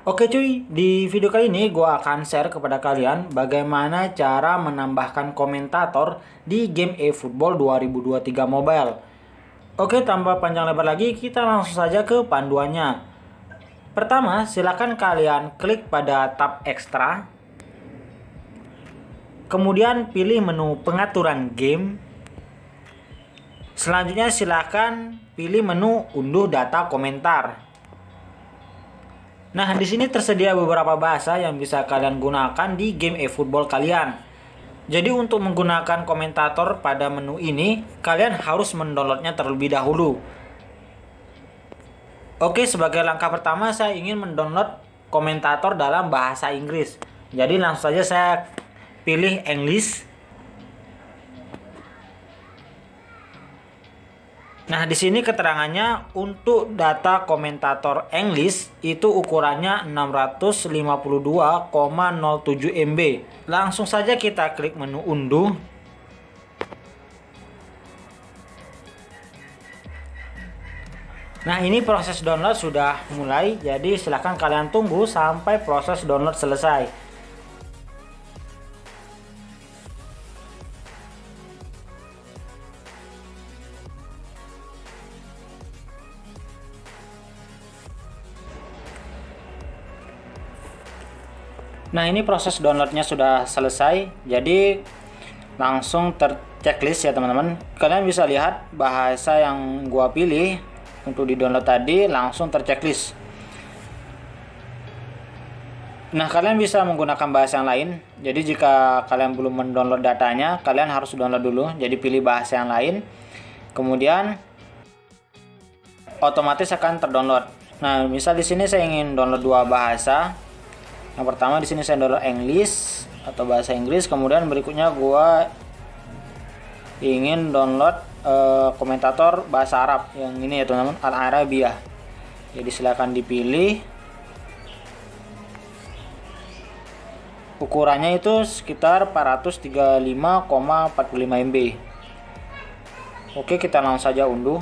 Oke cuy, di video kali ini gue akan share kepada kalian bagaimana cara menambahkan komentator di game eFootball 2023 Mobile. Oke, tanpa panjang lebar lagi, kita langsung saja ke panduannya. Pertama, silakan kalian klik pada tab ekstra. Kemudian pilih menu pengaturan game. Selanjutnya silakan pilih menu unduh data komentar. Nah, di sini tersedia beberapa bahasa yang bisa kalian gunakan di game eFootball kalian. Jadi untuk menggunakan komentator pada menu ini, kalian harus mendownloadnya terlebih dahulu. Oke, sebagai langkah pertama saya ingin mendownload komentator dalam bahasa Inggris. Jadi langsung saja saya pilih English. Nah, di sini keterangannya untuk data komentator English itu ukurannya 652,07 MB. Langsung saja kita klik menu unduh. Nah, ini proses download sudah mulai, jadi silahkan kalian tunggu sampai proses download selesai. Nah, ini proses downloadnya sudah selesai, jadi langsung terchecklist ya teman-teman. Kalian bisa lihat bahasa yang gua pilih untuk di download tadi langsung terchecklist. Nah, kalian bisa menggunakan bahasa yang lain. Jadi jika kalian belum mendownload datanya, kalian harus download dulu. Jadi pilih bahasa yang lain, kemudian otomatis akan terdownload. Nah, misal di sini saya ingin download dua bahasa. Yang pertama di sini saya download English atau bahasa Inggris, kemudian berikutnya gua ingin download komentator bahasa Arab yang ini ya teman-teman, Al-Arabiyah. Jadi silakan dipilih. Ukurannya itu sekitar 435,45 MB. Oke, kita langsung saja unduh.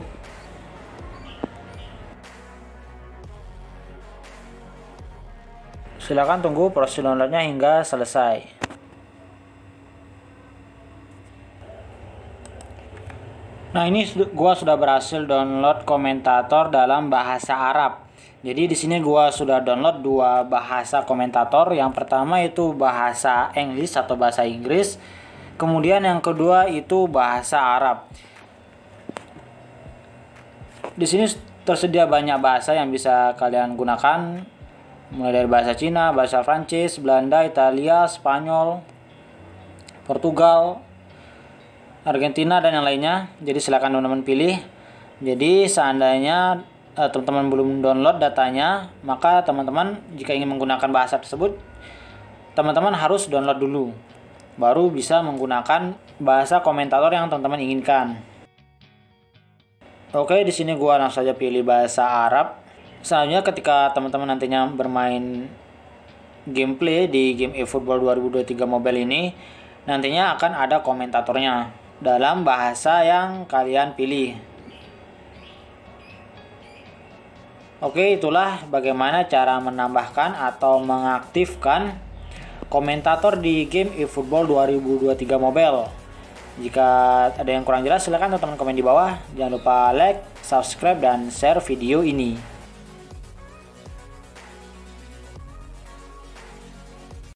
Silakan tunggu proses downloadnya hingga selesai. Nah, ini gua sudah berhasil download komentator dalam bahasa Arab. Jadi di sini gua sudah download dua bahasa komentator. Yang pertama itu bahasa English atau bahasa Inggris. Kemudian yang kedua itu bahasa Arab. Di sini tersedia banyak bahasa yang bisa kalian gunakan. Mulai dari bahasa Cina, bahasa Prancis, Belanda, Italia, Spanyol, Portugal, Argentina, dan yang lainnya. Jadi silakan teman-teman pilih. Jadi seandainya teman-teman belum download datanya, maka teman-teman jika ingin menggunakan bahasa tersebut, teman-teman harus download dulu. Baru bisa menggunakan bahasa komentator yang teman-teman inginkan. Oke, di sini gua langsung saja pilih bahasa Arab. Selanjutnya ketika teman-teman nantinya bermain gameplay di game eFootball 2023 Mobile ini, nantinya akan ada komentatornya dalam bahasa yang kalian pilih. Oke, itulah bagaimana cara menambahkan atau mengaktifkan komentator di game eFootball 2023 Mobile. Jika ada yang kurang jelas silahkan teman-teman komen di bawah. Jangan lupa like, subscribe, dan share video ini.